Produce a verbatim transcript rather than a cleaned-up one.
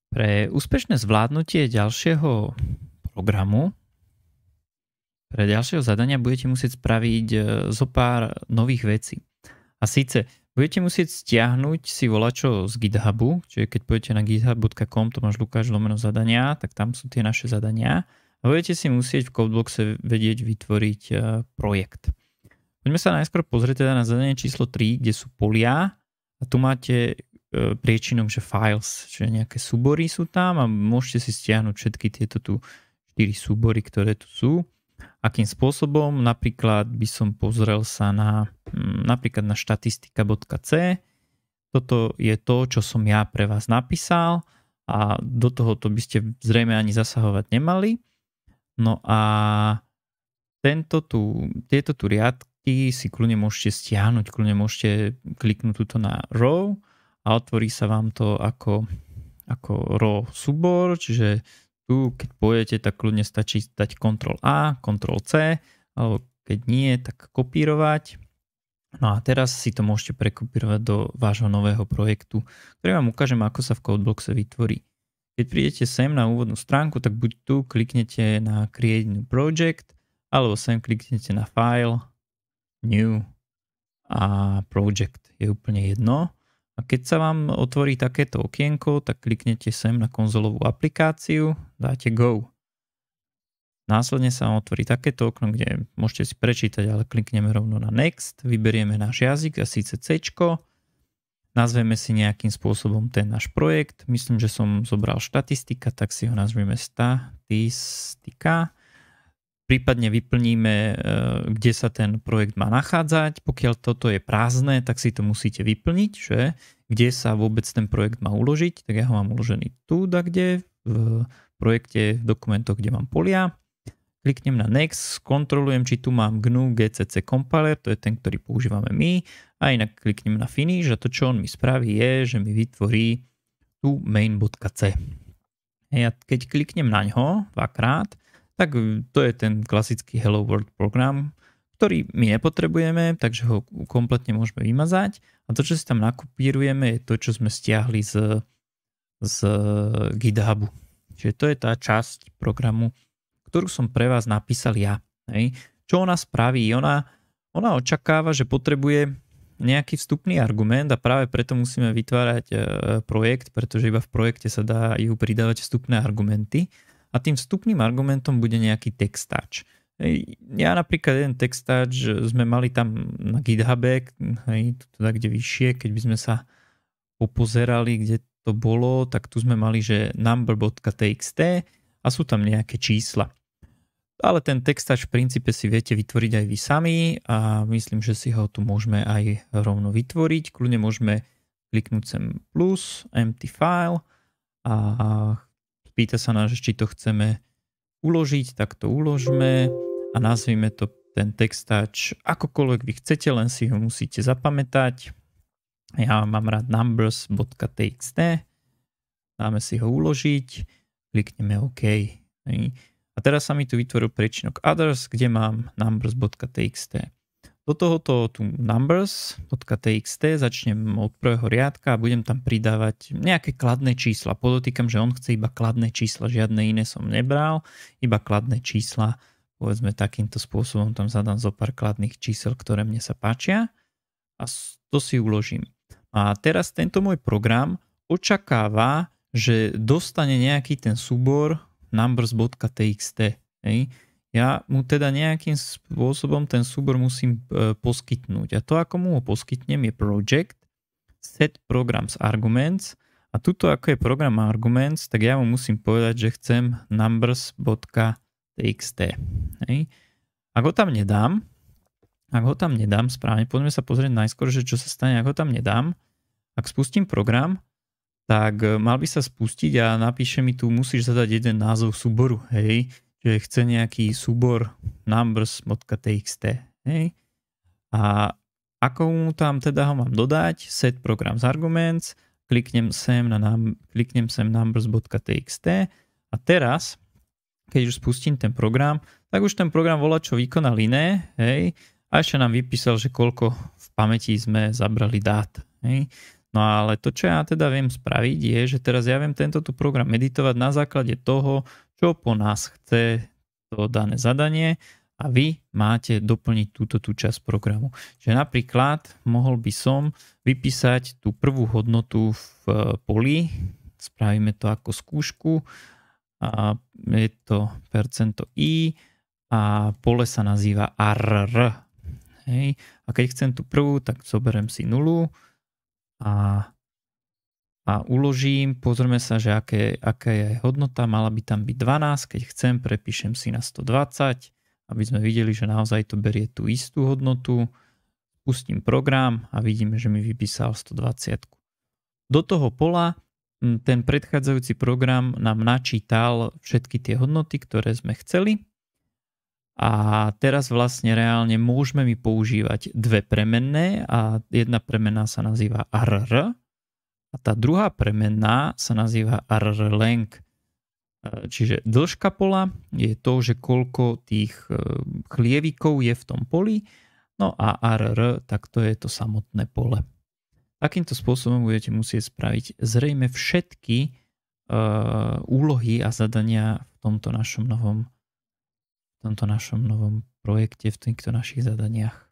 Pre úspešné zvládnutie ďalšieho programu, pre ďalšieho zadania budete musieť spraviť zo pár nových vecí. A síce budete musieť stiahnuť si volačo z GitHubu, čiže keď pôjdete na github bodka com, to máš Lukáš lomeno zadania, tak tam sú tie naše zadania. A budete si musieť v Codebloxe vedieť vytvoriť projekt. Poďme sa najskôr pozrieť teda na zadanie číslo tri, kde sú polia a tu máte priečinom, že files, čiže nejaké súbory sú tam a môžete si stiahnuť všetky tieto tu štyri súbory, ktoré tu sú. Akým spôsobom? Napríklad by som pozrel sa na napríklad na štatistika bodka c. Toto je to, čo som ja pre vás napísal a do tohoto by ste zrejme ani zasahovať nemali. No a tento tu, tieto tu riadky si kľudne môžete stiahnuť, kľudne môžete kliknúť tuto na row a otvorí sa vám to ako, ako raw súbor, čiže tu keď pôjdete, tak kľudne stačí dať kontrol A, kontrol C, alebo keď nie, tak kopírovať. No a teraz si to môžete prekopírovať do vášho nového projektu, ktorý vám ukážem, ako sa v Codebloxe vytvorí. Keď prídete sem na úvodnú stránku, tak buď tu kliknete na Create New Project, alebo sem kliknete na File, New a Project. Je úplne jedno. A keď sa vám otvorí takéto okienko, tak kliknete sem na konzolovú aplikáciu, dáte Go. Následne sa vám otvorí takéto okno, kde môžete si prečítať, ale klikneme rovno na Next, vyberieme náš jazyk a síce C. Nazveme si nejakým spôsobom ten náš projekt. Myslím, že som zobral štatistika, tak si ho nazveme statistika. Prípadne vyplníme, kde sa ten projekt má nachádzať. Pokiaľ toto je prázdne, tak si to musíte vyplniť, že? Kde sa vôbec ten projekt má uložiť. Tak ja ho mám uložený tu, kde v projekte, v dokumentoch, kde mám polia. Kliknem na Next, kontrolujem, či tu mám gé en u gé cé cé compiler, to je ten, ktorý používame my. A inak kliknem na Finish a to, čo on mi spraví, je, že mi vytvorí tu main.c. A keď kliknem na ňo dvakrát, tak to je ten klasický Hello World program, ktorý my nepotrebujeme, takže ho kompletne môžeme vymazať. A to, čo si tam nakopírujeme, je to, čo sme stiahli z, z GitHubu. Čiže to je tá časť programu, ktorú som pre vás napísal ja. Hej. Čo ona spraví? Ona, ona očakáva, že potrebuje nejaký vstupný argument a práve preto musíme vytvárať e, projekt, pretože iba v projekte sa dajú pridávať vstupné argumenty. A tým vstupným argumentom bude nejaký textáč. Ja napríklad jeden textáč sme mali tam na GitHube, hej, teda kde vyššie, keď by sme sa popozerali, kde to bolo, tak tu sme mali, že number.txt a sú tam nejaké čísla. Ale ten textáč v princípe si viete vytvoriť aj vy sami a myslím, že si ho tu môžeme aj rovno vytvoriť. Kľudne môžeme kliknúť sem plus, empty file a pýta sa nás, či to chceme uložiť, tak to uložme a nazvime to ten textáč akokoľvek vy chcete, len si ho musíte zapamätať. Ja mám rád numbers.txt, dáme si ho uložiť, klikneme OK. A teraz sa mi tu vytvoril priečinok others, kde mám numbers.txt. Do tohoto tu numbers.txt začnem od prvého riadka a budem tam pridávať nejaké kladné čísla. Podotýkam, že on chce iba kladné čísla, žiadne iné som nebral, iba kladné čísla. Povedzme takýmto spôsobom tam zadám zo pár kladných čísel, ktoré mne sa páčia a to si uložím. A teraz tento môj program očakáva, že dostane nejaký ten súbor numbers.txt. Hej. Ja mu teda nejakým spôsobom ten súbor musím e, poskytnúť. A to, ako mu ho poskytnem, je project set programs arguments. A tuto, ako je program arguments, tak ja mu musím povedať, že chcem numbers.txt. Hej. Ak ho tam nedám, ak ho tam nedám správne, poďme sa pozrieť najskôr, že čo sa stane, ak ho tam nedám. Ak spustím program, tak mal by sa spustiť a napíše mi tu, musíš zadať jeden názov súboru, hej, že chce nejaký súbor numbers.txt, hej. A ako mu tam teda ho mám dodať, set programs arguments, kliknem sem na kliknem sem numbers.txt a teraz, keď už spustím ten program, tak už ten program volá, čo vykonal iné, hej, a ešte nám vypísal, že koľko v pamäti sme zabrali dát, hej. No ale to, čo ja teda viem spraviť, je, že teraz ja viem tento tu program editovať na základe toho, čo po nás chce to dané zadanie a vy máte doplniť túto tú časť programu. Čiže napríklad mohol by som vypísať tú prvú hodnotu v poli, spravíme to ako skúšku, a je to percento i a pole sa nazýva arr. Hej. A keď chcem tú prvú, tak zoberiem si nulu a, a uložím, pozrieme sa, že aké, aká je hodnota, mala by tam byť dvanásť, keď chcem, prepíšem si na stodvadsať, aby sme videli, že naozaj to berie tú istú hodnotu, pustím program a vidíme, že mi vypísal stodvadsať. Do toho pola ten predchádzajúci program nám načítal všetky tie hodnoty, ktoré sme chceli a teraz vlastne reálne môžeme mi používať dve premenné a jedna premenná sa nazýva arr a tá druhá premenná sa nazýva arrlength. Čiže dĺžka pola je to, že koľko tých chlievikov je v tom poli, no a arr, tak to je to samotné pole. Takýmto spôsobom budete musieť spraviť zrejme všetky uh, úlohy a zadania v tomto našom novom, v tomto našom novom projekte, v týchto našich zadaniach.